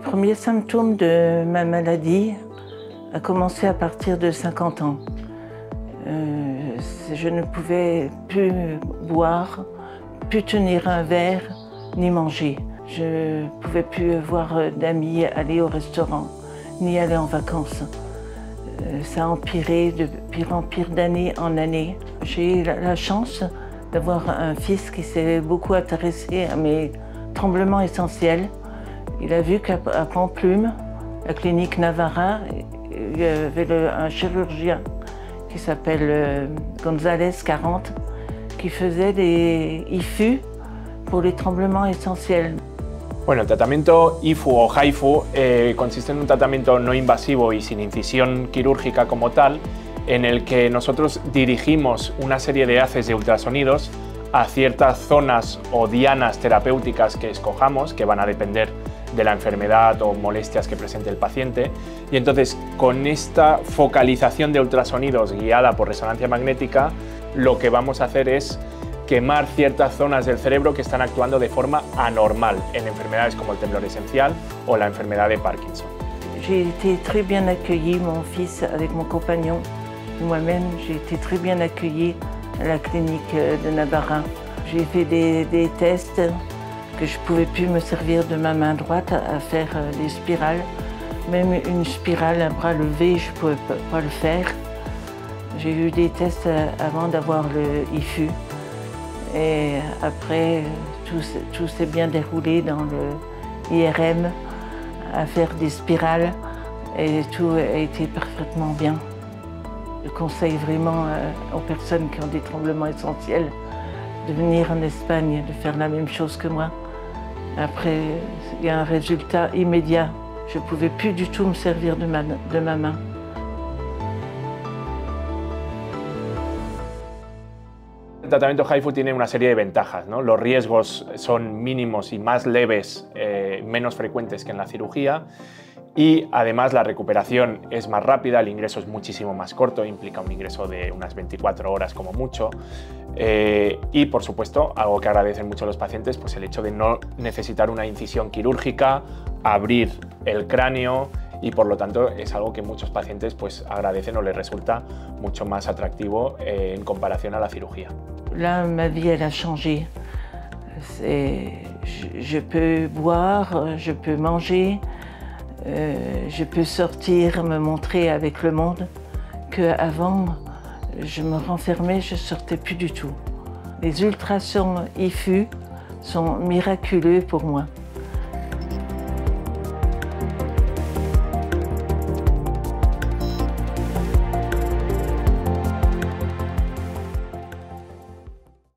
premier symptôme de ma maladie a commencé à partir de 50 ans. Je ne pouvais plus boire, plus tenir un verre, ni manger. Je ne pouvais plus voir d'amis, aller au restaurant, ni aller en vacances. Ça a empiré de pire en pire d'année en année. J'ai eu la chance d'avoir un fils qui s'est beaucoup intéressé à mes tremblements essentiels. Il a vu qu'à Pampelune, la clinique Navarra, il y avait un chirurgien qui s'appelle González 40, qui faisait des IFU pour les tremblements essentiels. Bueno, el tratamiento IFU o HIFU consiste en un tratamiento no invasivo y sin incisión quirúrgica como tal, en el que nosotros dirigimos una serie de haces de ultrasonidos a ciertas zonas o dianas terapéuticas que escojamos, que van a depender de la enfermedad o molestias que presente el paciente. Y entonces, con esta focalización de ultrasonidos guiada por resonancia magnética, lo que vamos a hacer es quemar ciertas zonas del cerebro que están actuando de forma anormal en enfermedades como el temblor esencial o la enfermedad de Parkinson. J'ai été très bien accueillie, mon fils avec mon compagnon. Moi-même, j'ai été très bien accueillie à la clinique de Navarra. J'ai fait des tests que je ne pouvais plus me servir de ma main droite à faire des spirales. Même une spirale, un bras levé, je ne pouvais pas le faire. J'ai eu des tests avant d'avoir le IFU. Et après, tout s'est bien déroulé dans le IRM, à faire des spirales, et tout a été parfaitement bien. Je conseille vraiment aux personnes qui ont des tremblements essentiels de venir en Espagne, de faire la même chose que moi. Après, il y a un résultat immédiat. Je ne pouvais plus du tout me servir de ma main. El tratamiento HIFU tiene una serie de ventajas, ¿no? Los riesgos son mínimos y más leves, menos frecuentes que en la cirugía, y además la recuperación es más rápida, el ingreso es muchísimo más corto, implica un ingreso de unas 24 horas como mucho, y por supuesto, algo que agradecen mucho los pacientes, pues el hecho de no necesitar una incisión quirúrgica, abrir el cráneo, y por lo tanto es algo que muchos pacientes pues agradecen o les resulta mucho más atractivo en comparación a la cirugía. Là, ma vie, elle a changé. Je peux boire, je peux manger, je peux sortir, me montrer avec le monde, qu'avant, je me renfermais, je ne sortais plus du tout. Les ultrasons IFU sont miraculeux pour moi.